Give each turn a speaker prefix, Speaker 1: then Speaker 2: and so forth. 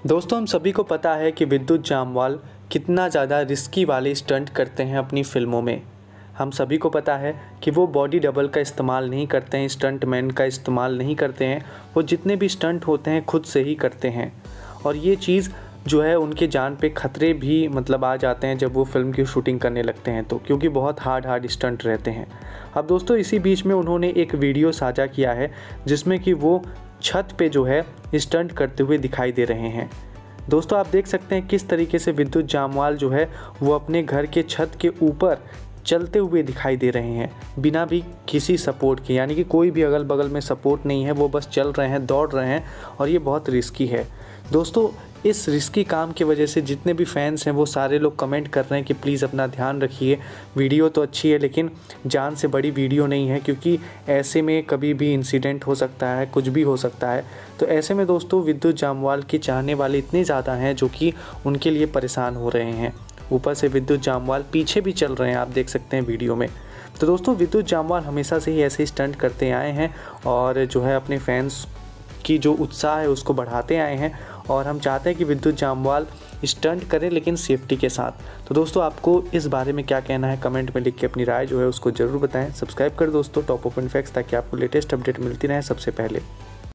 Speaker 1: दोस्तों, हम सभी को पता है कि विद्युत जामवाल कितना ज़्यादा रिस्की वाले स्टंट करते हैं अपनी फ़िल्मों में। हम सभी को पता है कि वो बॉडी डबल का इस्तेमाल नहीं करते हैं, स्टंटमैन का इस्तेमाल नहीं करते हैं। वो जितने भी स्टंट होते हैं खुद से ही करते हैं और ये चीज़ जो है उनके जान पे ख़तरे भी आ जाते हैं जब वो फ़िल्म की शूटिंग करने लगते हैं तो, क्योंकि बहुत हार्ड स्टंट रहते हैं। अब दोस्तों, इसी बीच में उन्होंने एक वीडियो साझा किया है जिसमें कि वो छत पे जो है स्टंट करते हुए दिखाई दे रहे हैं। दोस्तों, आप देख सकते हैं किस तरीके से विद्युत जामवाल जो है वो अपने घर के छत के ऊपर चलते हुए दिखाई दे रहे हैं बिना भी किसी सपोर्ट के, यानी कि कोई भी अगल बगल में सपोर्ट नहीं है, वो बस चल रहे हैं, दौड़ रहे हैं और ये बहुत रिस्की है। दोस्तों, इस रिस्की काम की वजह से जितने भी फैंस हैं वो सारे लोग कमेंट कर रहे हैं कि प्लीज़ अपना ध्यान रखिए। वीडियो तो अच्छी है लेकिन जान से बड़ी वीडियो नहीं है, क्योंकि ऐसे में कभी भी इंसिडेंट हो सकता है, कुछ भी हो सकता है। तो ऐसे में दोस्तों, विद्युत जामवाल के चाहने वाले इतने ज़्यादा हैं जो कि उनके लिए परेशान हो रहे हैं। ऊपर से विद्युत जामवाल पीछे भी चल रहे हैं, आप देख सकते हैं वीडियो में। तो दोस्तों, विद्युत जामवाल हमेशा से ही ऐसे स्टंट करते आए हैं और जो है अपने फैंस की जो उत्साह है उसको बढ़ाते आए हैं और हम चाहते हैं कि विद्युत जामवाल स्टंट करें लेकिन सेफ्टी के साथ। तो दोस्तों, आपको इस बारे में क्या कहना है कमेंट में लिख के अपनी राय जो है उसको ज़रूर बताएं। सब्सक्राइब कर दोस्तों टॉप ओपन फैक्ट्स, ताकि आपको लेटेस्ट अपडेट मिलती रहे सबसे पहले।